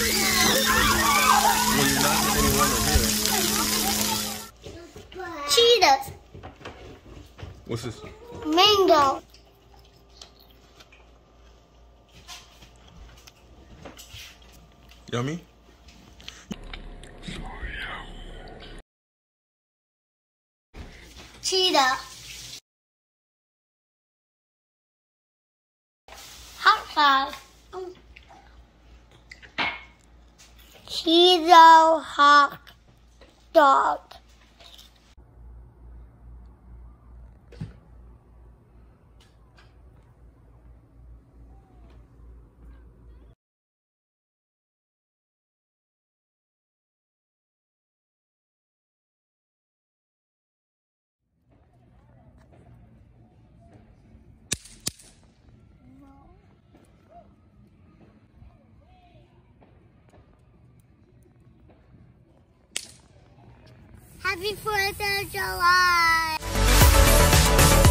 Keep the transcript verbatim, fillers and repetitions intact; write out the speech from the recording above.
Well, you're not the only one over here. Cheetahs. What's this? Mango. Yummy? Cheetah. Hot dog. Cheeto hot dog. Happy fourth of July!